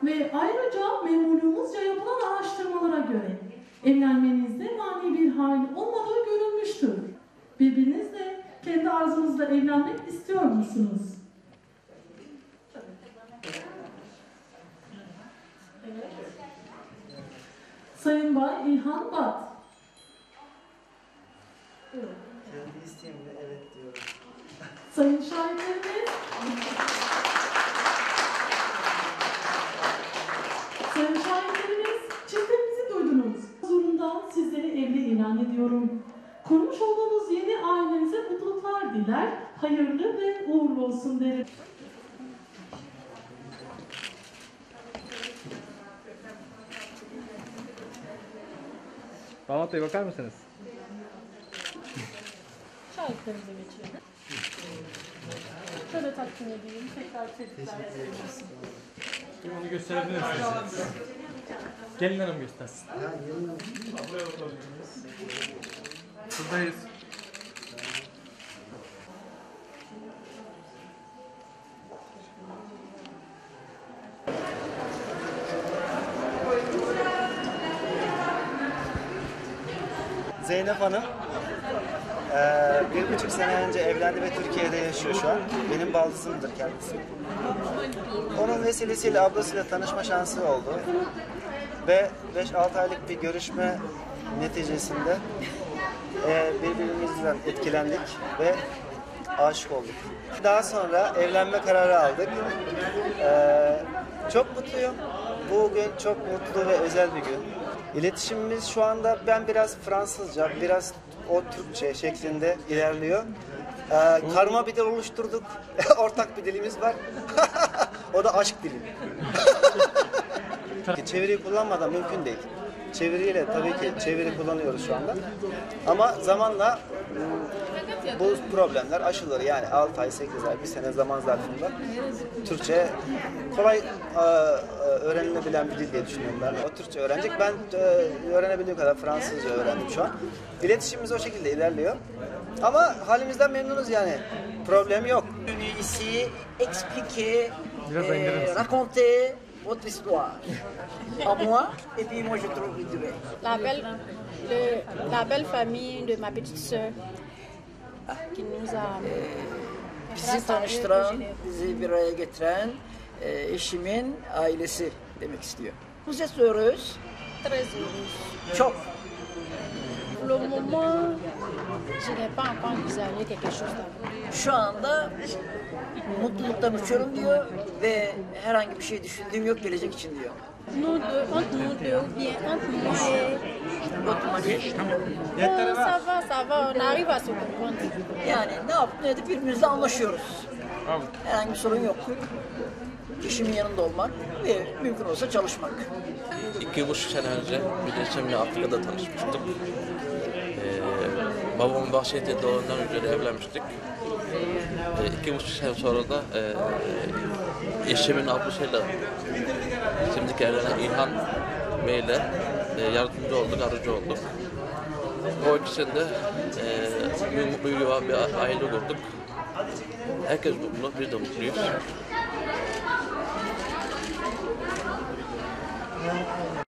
ve ayrıca memurluğumuzca yapılan araştırmalara göre evlenmenizde mani bir hal olmadığı görülmüştür. Birbirinizle kendi arzunuzla evlenmek istiyor musunuz? Sayın Bay İlhan Bat. Kendi isteğimle evet diyorum. Sayın şahitlerimiz. Sayın şahitlerimiz, çiftlerimizi duydunuz. Huzurunda sizleri evli ilan ediyorum. Kurmuş olduğunuz yeni ailenize mutluluklar diler, hayırlı ve uğurlu olsun derim. Damat Bey bakar mısınız? Şahitlerimize geçelim. Şöyle takdim edeyim. Tekrar tebrikler. Onu gösterebilir misiniz? Gelin hanım göstersin. Buradayız. Zeynep Hanım 1,5 sene önce evlendi ve Türkiye'de yaşıyor şu an. Benim baldızımdır kendisi. Onun vesilesiyle ablasıyla tanışma şansı oldu. Ve 5-6 aylık bir görüşme neticesinde birbirimizden etkilendik ve aşık olduk. Daha sonra evlenme kararı aldık. Çok mutluyum. Bugün çok mutlu ve özel bir gün. İletişimimiz şu anda ben biraz Fransızca, biraz o Türkçe şeklinde ilerliyor. Karma bir dil oluşturduk. Ortak bir dilimiz var. O da aşk dili. Çeviriyi kullanmadan mümkün değil. Çeviriyle tabii ki çeviri kullanıyoruz şu anda. Ama zamanla bu problemler aşılır. Yani 6 ay, 8 ay, 1 sene zaman zarfında Türkçe kolay öğrenilebilen bir dil diye düşünüyorum ben. O Türkçe öğrenecek. Ben öğrenebildiğim kadar Fransızca öğrendim şu an. İletişimimiz o şekilde ilerliyor. Ama halimizden memnunuz yani. Problem yok. Ici expliquer, raconter votre histoire à moi et puis moi je trouve l'idée. La belle famille de ma petite sœur qui nous a Bizi tanıştıran, bizi bir araya getiren eşimin ailesi demek istiyor. Vous êtes heureuse? très heureuse. Çok. Pour le moment, je n'ai pas encore envisagé quelque chose d'autre. Şu anda mutluluktan uçuyorum diyor ve herhangi bir şey düşündüğüm yok gelecek için diyor. Nous deux, entre nous deux, ou bien entre moi et... Votre mari. Ça va, on arrive à se comprendre. Yani ne yapıp ne edip birbirimizle anlaşıyoruz. Herhangi bir sorun yok. Eşimin yanında olmak ve mümkün olsa çalışmak. 2,5 sene önce bir eşimle Afrika'da tanışmıştık. Babamın bahşişi doğumdan önce evlenmiştik. 2,5 sene sonra da eşimin ablasıyla şimdiki evlenen İlhan Bey'le yardımcı olduk, aracı olduk. O ikisinde mutlu yuva bir aile kurduk. Herkes mutlu, biz de mutluyuz.